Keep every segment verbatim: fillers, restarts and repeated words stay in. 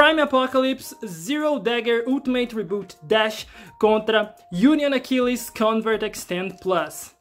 Prime Apocalypse Zero Dagger Ultimate Reboot Dash contra Union Achilles Convert Extend Plus.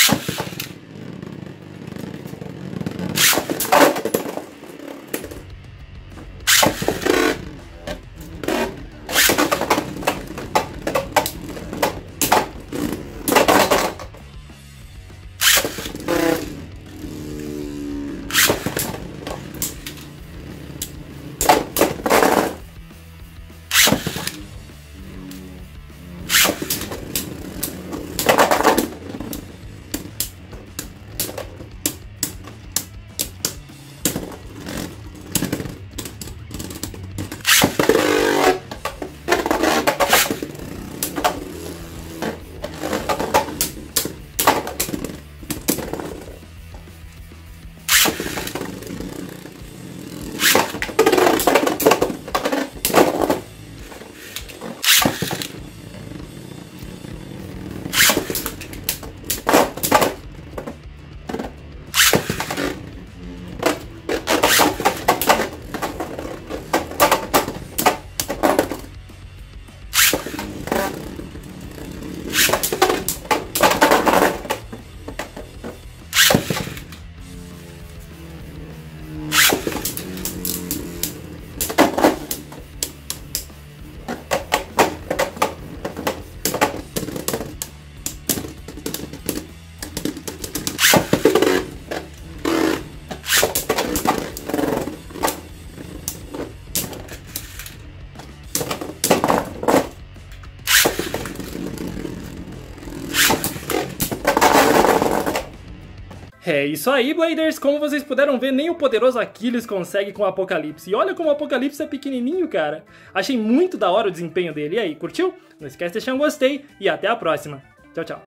É isso aí, Bladers! Como vocês puderam ver, nem o poderoso Aquiles consegue com o Apocalipse. E olha como o Apocalipse é pequenininho, cara. Achei muito da hora o desempenho dele. E aí, curtiu? Não esquece de deixar um gostei e até a próxima. Tchau, tchau.